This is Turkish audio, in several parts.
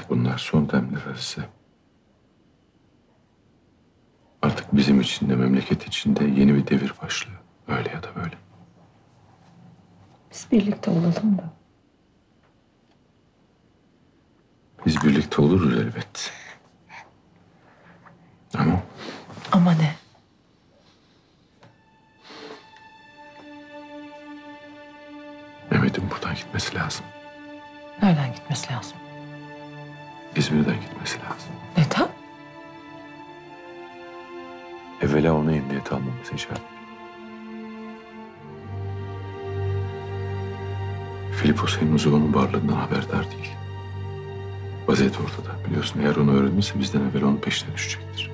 Bunlar son demler Azize. Artık bizim için de memleket için de yeni bir devir başlıyor. Öyle ya da böyle. Biz birlikte olalım da. Biz birlikte oluruz elbet. Ama Ama ne? Mehmet'in buradan gitmesi lazım. Nereden gitmesi lazım? İzmir'den gitmesi lazım. Neden? Evvela onu emniyete almamız icap. Filipos henüz onun varlığından haberdar değil. Vaziyet ortada. Biliyorsun, eğer onu öğrenirse bizden evvel onun peşine düşecektir.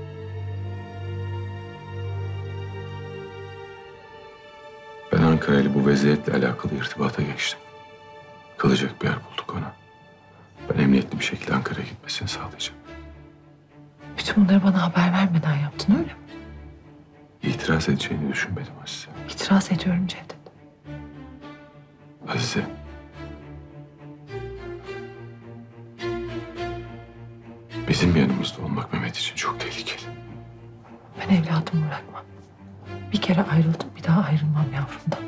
Ben Ankara ile bu vaziyetle alakalı irtibata geçtim. Kalacak bir yer bulduk ona. Ben emniyetli bir şekilde Ankara'ya gitmesini sağlayacağım. Bütün bunları bana haber vermeden yaptın, öyle mi? İtiraz edeceğini düşünmedim Azize. İtiraz ediyorum Cevdet. Azize. Bizim yanımızda olmak Mehmet için çok tehlikeli. Ben evladımı bırakmam. Bir kere ayrıldım, bir daha ayrılmam yavrumdan.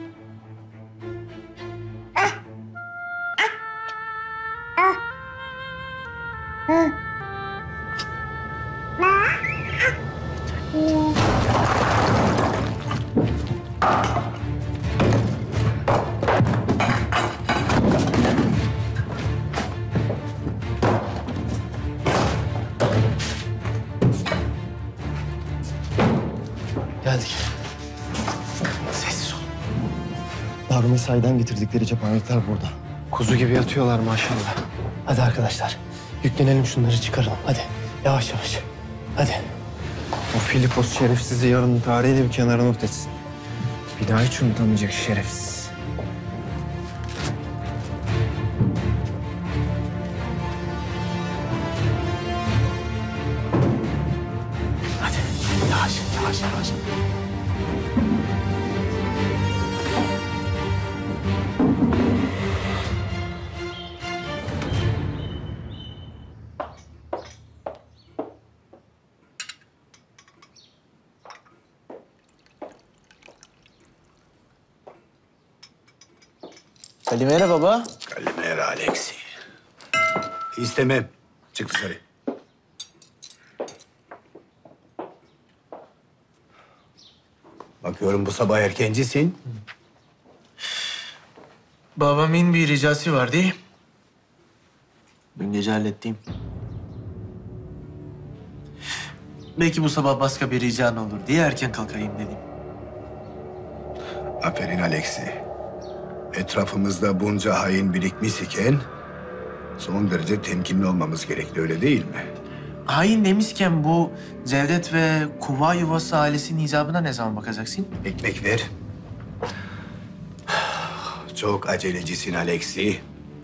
Geldik. Sessiz ol. Darü Mesai'den getirdikleri cephanelikler burada. Kuzu gibi yatıyorlar maşallah. Hadi arkadaşlar, yüklenelim, şunları çıkaralım. Hadi, yavaş yavaş. Hadi. O Filipos şerefsizi yarının tarihiyle bir kenara not etsin. Bir daha hiç unutamayacak şerefsiz. Hadi, yavaş, yavaş, yavaş. Kalimera baba. Kalimera Alexi. İstemem. Çık dışarı. Bakıyorum bu sabah erkencisin. Babamın bir ricası vardı. Dün gece hallettim. Belki bu sabah başka bir rican olur diye erken kalkayım dedim. Aferin Alexi. Etrafımızda bunca hain birikmiş iken son derece temkinli olmamız gerekli, öyle değil mi? Hain demişken bu Cevdet ve Kuva Yuvası ailesinin icabına ne zaman bakacaksın? Ekmek ver. Çok acelecisin Alexi.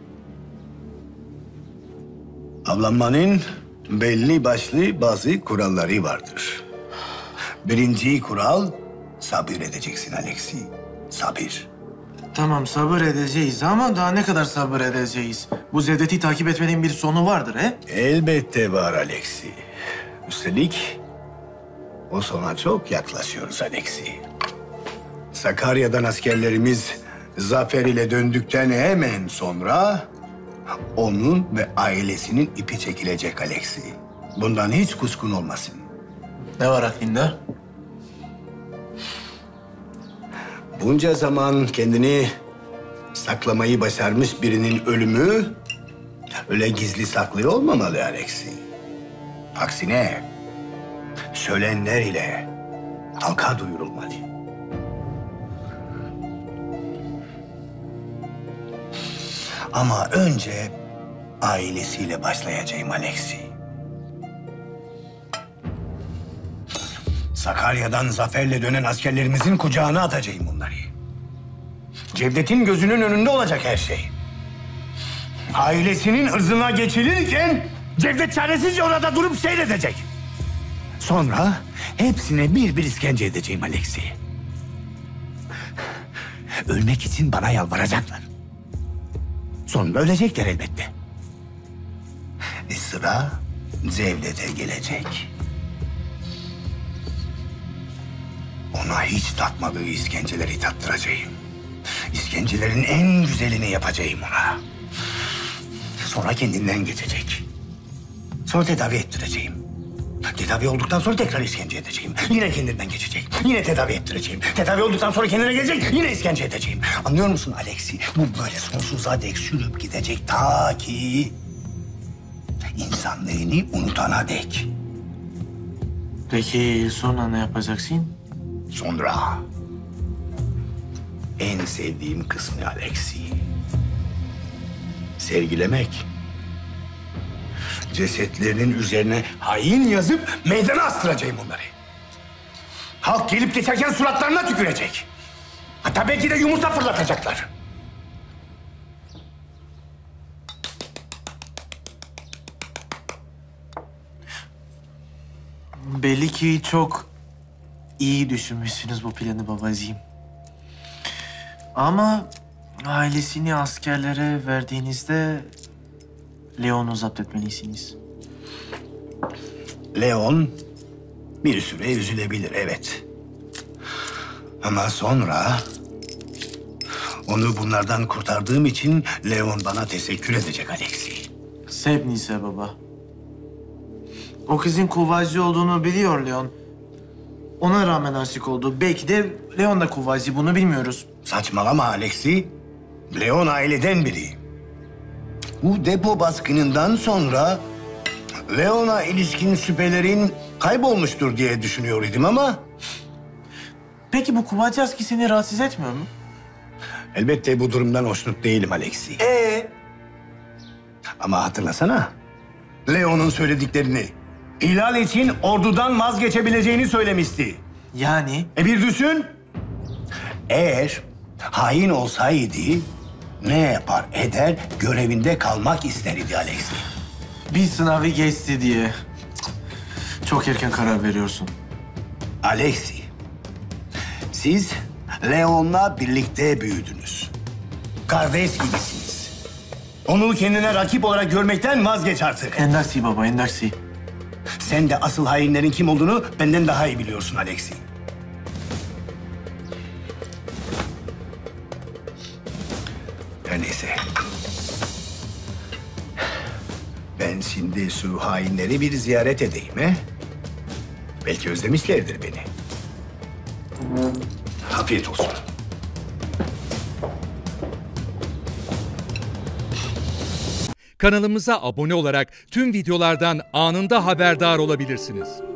Avlanmanın belli başlı bazı kuralları vardır. Birinci kural, sabır edeceksin Alexi. Sabır. Tamam, sabır edeceğiz ama daha ne kadar sabır edeceğiz? Bu Cevdet'i takip etmenin bir sonu vardır he? Elbette var Alexi. Üstelik o sona çok yaklaşıyoruz Alexi. Sakarya'dan askerlerimiz zafer ile döndükten hemen sonra onun ve ailesinin ipi çekilecek Alexi. Bundan hiç kuşkun olmasın. Ne var aklında? Bunca zaman kendini saklamayı başarmış birinin ölümü öyle gizli saklı olmamalı Alexi. Aksine söylenenler ile halka duyurulmalı. Ama önce ailesiyle başlayacağım Alexi. Sakarya'dan zaferle dönen askerlerimizin kucağına atacağım onları. Cevdet'in gözünün önünde olacak her şey. Ailesinin ırzına geçilirken Cevdet çaresizce orada durup seyredecek. Sonra hepsine bir bir işkence edeceğim Alexi. Ölmek için bana yalvaracaklar. Sonunda ölecekler elbette. sıra Cevdet'e gelecek. Ona hiç tatmadığı işkenceleri tattıracağım. İşkencelerin en güzelini yapacağım ona. Sonra kendinden geçecek. Sonra tedavi ettireceğim. Tedavi olduktan sonra tekrar işkence edeceğim. Yine kendinden geçecek. Yine tedavi ettireceğim. Tedavi olduktan sonra kendine gelecek. Yine işkence edeceğim. Anlıyor musun Alexi? Bu böyle sonsuza dek sürüp gidecek ta ki insanlığını unutana dek. Peki sonra ne yapacaksın? Sonra en sevdiğim kısmı Alexi. Sergilemek. Cesetlerinin üzerine hain yazıp meydana astıracağım onları. Halk gelip geçerken suratlarına tükürecek. Hatta belki de yumurta fırlatacaklar. Belli ki çok iyi düşünmüşsünüz bu planı babacığım. Ama ailesini askerlere verdiğinizde Leon'u zapt etmelisiniz. Leon bir süre üzülebilir, evet. Ama sonra onu bunlardan kurtardığım için Leon bana teşekkür edecek Alexi. Sebnise baba. O kızın kuvvacı olduğunu biliyor Leon. Ona rağmen aşık oldu. Belki de Leon da kuvvacı, bunu bilmiyoruz. Saçmalama Alexi. Leon aileden biri. Bu depo baskınından sonra Leon'a ilişkin şüphelerin kaybolmuştur diye düşünüyor idim ama Peki bu kuvvacı aşkı seni rahatsız etmiyor mu? elbette bu durumdan hoşnut değilim Alexi. Ama hatırlasana. Leon'un söylediklerini. İhlal için ordudan vazgeçebileceğini söylemişti. Yani? Bir düşün. Eğer hain olsaydı ne yapar eder görevinde kalmak isterdi Alexi. Bir sınavı geçti diye. Çok erken karar veriyorsun. Alexi, siz Leon'la birlikte büyüdünüz. Kardeş gibisiniz. Onu kendine rakip olarak görmekten vazgeç artık. Endaksi baba, endaksi. Sen de asıl hainlerin kim olduğunu benden daha iyi biliyorsun Alexi. Her neyse. Ben şimdi şu hainleri bir ziyaret edeyim he? Belki özlemişlerdir beni. Afiyet olsun. Kanalımıza abone olarak tüm videolardan anında haberdar olabilirsiniz.